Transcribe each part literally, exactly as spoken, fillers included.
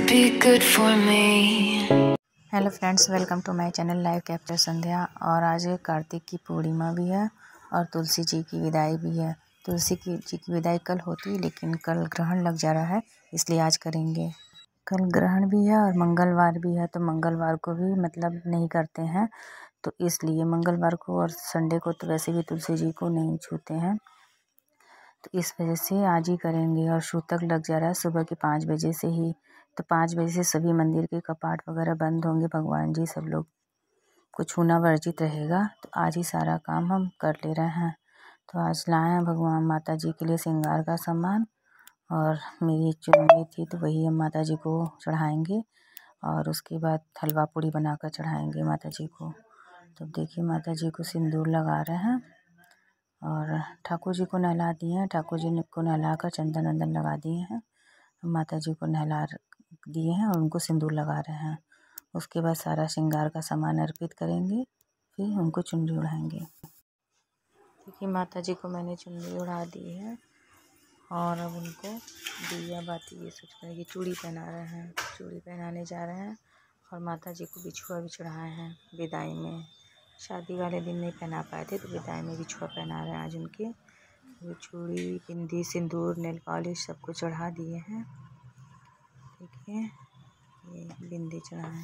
be good for me। Hello friends, welcome to my channel live capture Sandhya. और आज कार्तिक की पूर्णिमा भी है और तुलसी जी की विदाई भी है। तुलसी की जी की विदाई कल होती, लेकिन कल ग्रहण लग जा रहा है, इसलिए आज करेंगे। कल ग्रहण भी है और मंगलवार भी है, तो मंगलवार को भी मतलब नहीं करते हैं, तो इसलिए मंगलवार को और संडे को तो वैसे भी तुलसी जी को नहीं छूते हैं, तो इस वजह से आज ही करेंगे। और सूतक लग जा रहा है सुबह के पाँच बजे से ही, तो पाँच बजे से सभी मंदिर के कपाट वगैरह बंद होंगे। भगवान जी सब लोग को छूना वर्जित रहेगा, तो आज ही सारा काम हम कर ले रहे हैं। तो आज लाए हैं भगवान माता जी के लिए श्रृंगार का सामान, और मेरी चुनरी थी तो वही हम माता जी को चढ़ाएंगे, और उसके बाद हलवा पूड़ी बनाकर चढ़ाएंगे माता जी को। तो देखिए माता जी को सिंदूर लगा रहे हैं, और ठाकुर जी को नहला दिए हैं। ठाकुर जी को नहला कर चंदन वंदन लगा दिए हैं, माता जी को नहला दिए हैं और उनको सिंदूर लगा रहे हैं। उसके बाद सारा श्रृंगार का सामान अर्पित करेंगे, फिर उनको चुनरी उड़ाएंगे। देखिए माता जी को मैंने चुनरी उड़ा दी है, और अब उनको दिया बाती ये सब करेंगे। चूड़ी पहना रहे हैं, चूड़ी पहनाने जा रहे हैं, और माता जी को बिछुआ भी चढ़ाए हैं विदाई में। शादी वाले दिन नहीं पहना पाए थे, तो विदाई में बिछुआ पहना रहे हैं आज उनके। वो चूड़ी, बिंदी, सिंदूर, नेल पॉलिश सबको चढ़ा दिए हैं। देखिए ये बिंदी चढ़ाए।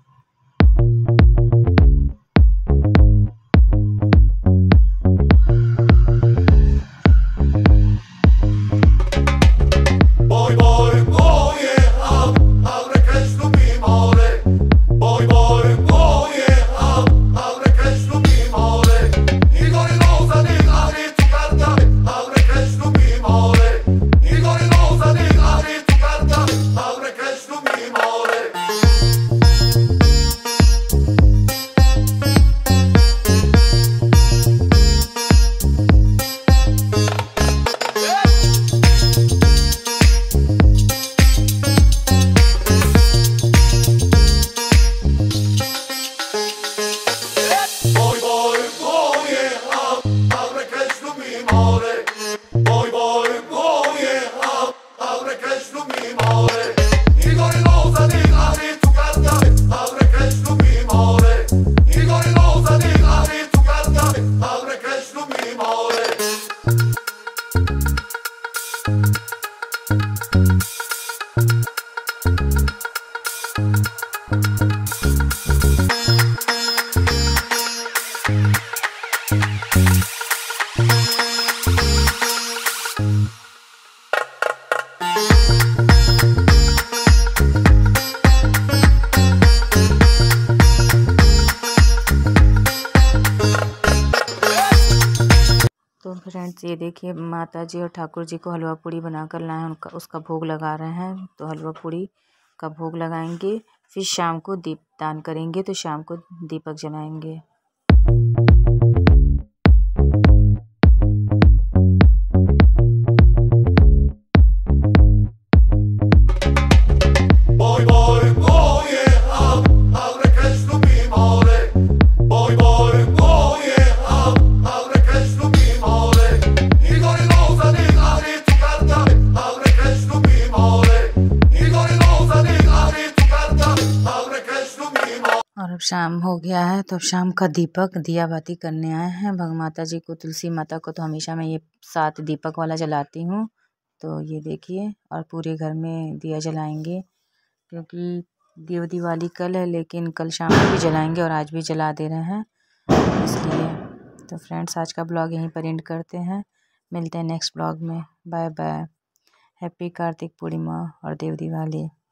तो फ्रेंड्स ये देखिए माता जी और ठाकुर जी को हलवा पूड़ी बनाकर लाए हैं, उनका उसका भोग लगा रहे हैं। तो हलवा पूड़ी का भोग लगाएंगे, फिर शाम को दीपदान करेंगे, तो शाम को दीपक जलाएंगे। और अब शाम हो गया है, तो अब शाम का दीपक दिया बाती करने आए हैं। भग माता जी को, तुलसी माता को तो हमेशा मैं ये सात दीपक वाला जलाती हूँ। तो ये देखिए, और पूरे घर में दिया जलाएंगे, क्योंकि देव दिवाली कल है, लेकिन कल शाम को भी जलाएंगे और आज भी जला दे रहे हैं इसलिए। तो फ्रेंड्स आज का ब्लॉग यहीं पर एंड करते हैं, मिलते हैं नेक्स्ट ब्लॉग में। Bye bye. Happy Kartik Purnima और देव दिवाली।